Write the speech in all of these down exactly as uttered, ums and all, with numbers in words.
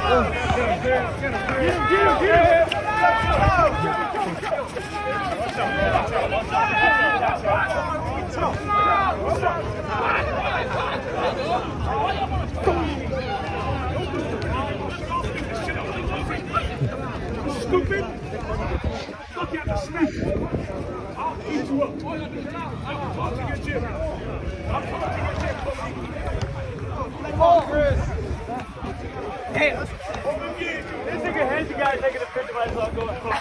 Stupid! Look at the snake! I'll eat you up! I'm coming to your gym! I'm coming to your gym! Come on, Chris! Hey! This nigga hezigod taking a picture by himself going home.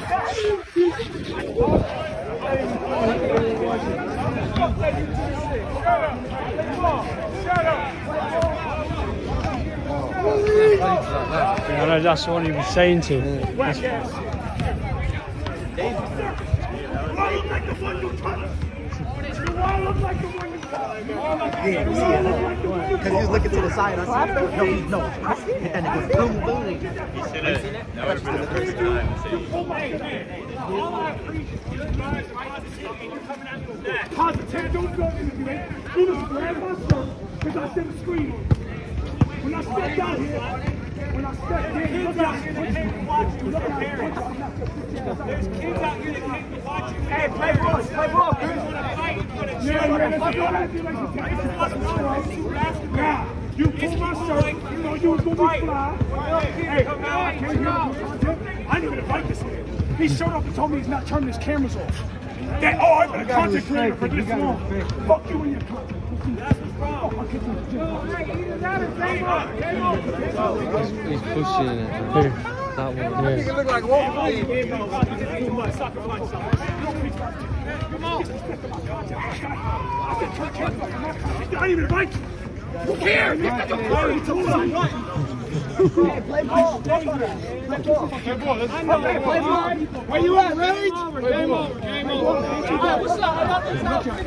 Shut up! Yeah, I know that's what he was saying to him. Whack ass. Why look like the one you touched? Why look like the one you touched? Yeah, you see it. Because he was looking to the side. I said, no, he, no. And it goes boom, boom. He should have. That would have been the first time to say. All I preach is good vibes, positivity, and you're coming out with that. Positive, don't go into me. You just grab my shirt because I set a screen on it. When I stepped out here, when I stepped in, look out here that came to watch you with their parents. There's kids out here that came to watch you. Hey, play ball, play ball, Chris. You want to fight, you want to chill. Yeah, man, that's what I feel like you take it. Now, you pulled my shirt, you know you was going to be fly. Hey, come out, I can't hear you. I didn't even invite this man. He showed up and told me he's not turning his cameras off. That, oh, I've been a content creator for this long. Fuck you and your content. That's what's wrong. He's pushing it. Here. That one. Yeah. You look like Wolverine. Come on. I didn't even invite you. Who cares? Play ball. Play ball. Play ball. Where you at, Rage? Game over. Game over. What's up?